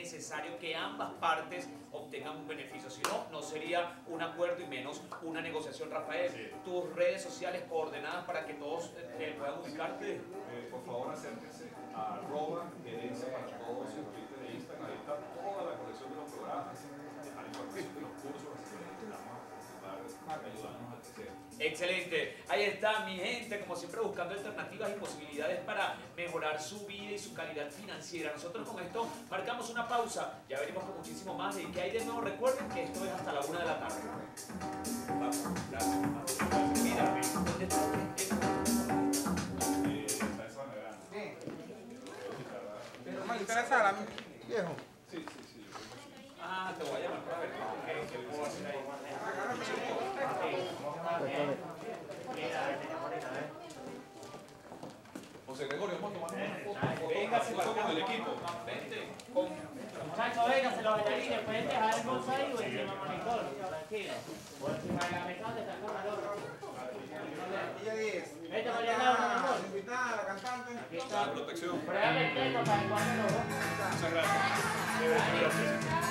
necesario que ambas partes obtengan un beneficio. Si no, no sería un acuerdo y menos una negociación. Rafael, Sí. tus redes sociales coordenadas para que todos puedan ubicarte. Por favor, acérquense a @gerencia para todos en Twitter e Instagram. Ahí está toda la colección de los programas, a la información de los cursos, así que necesitamos ayudarnos a crecer. Excelente, ahí está mi gente, como siempre buscando alternativas y posibilidades para mejorar su vida y su calidad financiera. Nosotros con esto marcamos una pausa, ya venimos con muchísimo más de qué hay de nuevo. Recuerden que esto es hasta la 1 de la tarde. Vamos, gracias. Mira, ¿dónde está? Está esa manera. Pero me interesa la viejo. Sí, sí, sí. Yo creo que sí. Ah, te voy a llamar para ver qué puedo hacer ahí. José Gregorio, vamos a tomar una foto. Venga, Foto con el equipo. Vente. Con... Muchachos, vénganse los bailarines, pueden dejar el bolso ahí o encima del monitor, tranquilo. O encima de la mesa donde está el camarógrafo. Ella dice. Vete para allá al lado, mi amor. La invitada, la cantante. Aquí está. Protección. Pruébame el texto para que cuando lo Muchas gracias. vean.